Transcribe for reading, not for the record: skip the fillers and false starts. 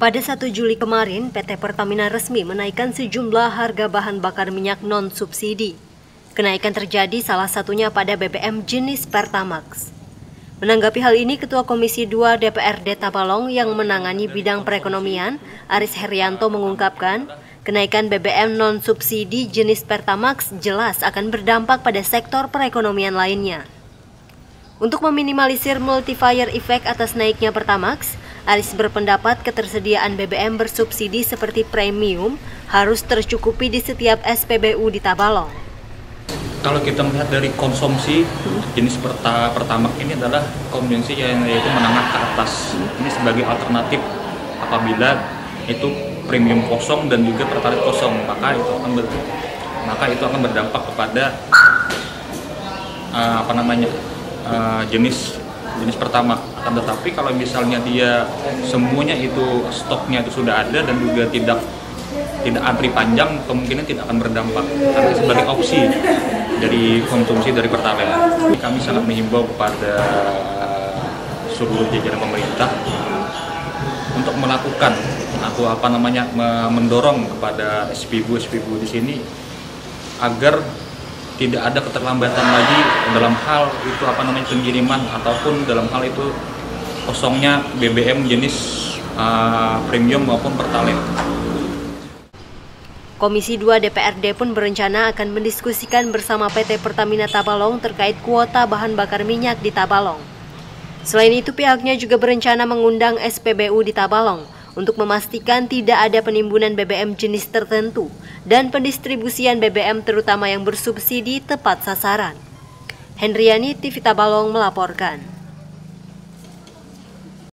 Pada 1 Juli kemarin, PT Pertamina resmi menaikkan sejumlah harga bahan bakar minyak non-subsidi. Kenaikan terjadi salah satunya pada BBM jenis Pertamax. Menanggapi hal ini, Ketua Komisi 2 DPRD Tabalong yang menangani bidang perekonomian, Aris Herianto mengungkapkan, kenaikan BBM non-subsidi jenis Pertamax jelas akan berdampak pada sektor perekonomian lainnya. Untuk meminimalisir multiplier effect atas naiknya Pertamax, Aris berpendapat ketersediaan BBM bersubsidi seperti premium harus tercukupi di setiap SPBU di Tabalong. Kalau kita melihat dari konsumsi jenis Pertamax ini adalah konsumsi yang yaitu menengah ke atas. Ini sebagai alternatif apabila itu premium kosong dan juga pertalite kosong, maka itu akan berdampak kepada jenis pertama. Akan tetapi kalau misalnya dia semuanya itu stoknya itu sudah ada dan juga tidak antri panjang, kemungkinan tidak akan berdampak karena sebagai opsi dari konsumsi dari Pertalite. Kami sangat menghimbau kepada seluruh jajaran pemerintah untuk melakukan atau mendorong kepada SPBU di sini agar tidak ada keterlambatan lagi dalam hal itu pengiriman ataupun dalam hal itu kosongnya BBM jenis premium maupun Pertalite. Komisi 2 DPRD pun berencana akan mendiskusikan bersama PT Pertamina Tabalong terkait kuota bahan bakar minyak di Tabalong. Selain itu, pihaknya juga berencana mengundang SPBU di Tabalong untuk memastikan tidak ada penimbunan BBM jenis tertentu dan pendistribusian BBM terutama yang bersubsidi tepat sasaran. Hendriani, TV Tabalong melaporkan.